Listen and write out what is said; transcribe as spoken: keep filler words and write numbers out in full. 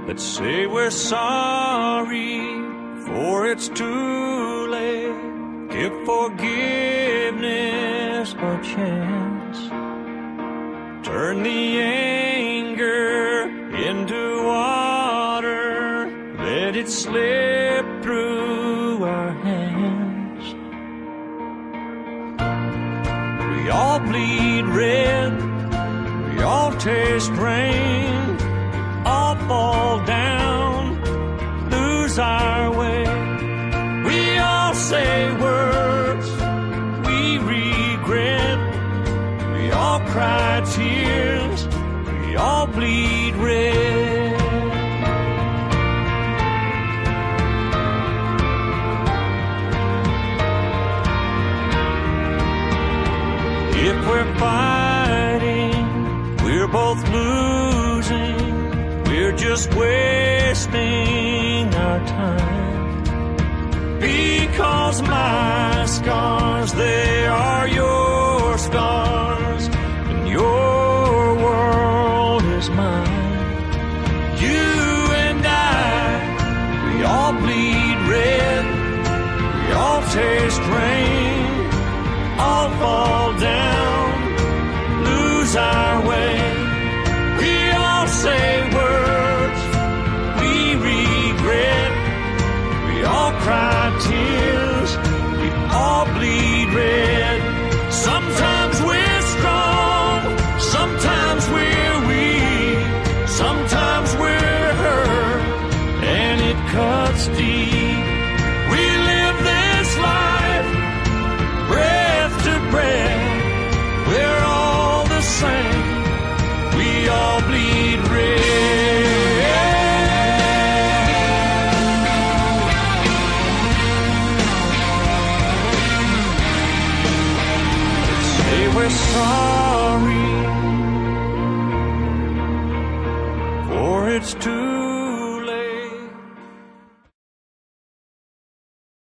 Let's say we're sorry, for it's too late. Give forgiveness a chance. Turn the anger into water. Let it slip through our hands. We all bleed red. We all taste rain. All fall down, lose our way. We all say words we regret. We all cry tears. We all bleed red. If we're fighting, we're both losing. We're just wasting our time. Because my scars, they are your scars, and your world is mine. You and I, we all bleed red. We all taste rain. All fall down, lose our way. We all say words we regret. We all cry tears. We all bleed red. Sometimes we're strong. Sometimes we're weak. Sometimes we're hurt. And it cuts deep. We live this life, breath to breath. We're all the same. We all bleed red. Say we're sorry, for it's too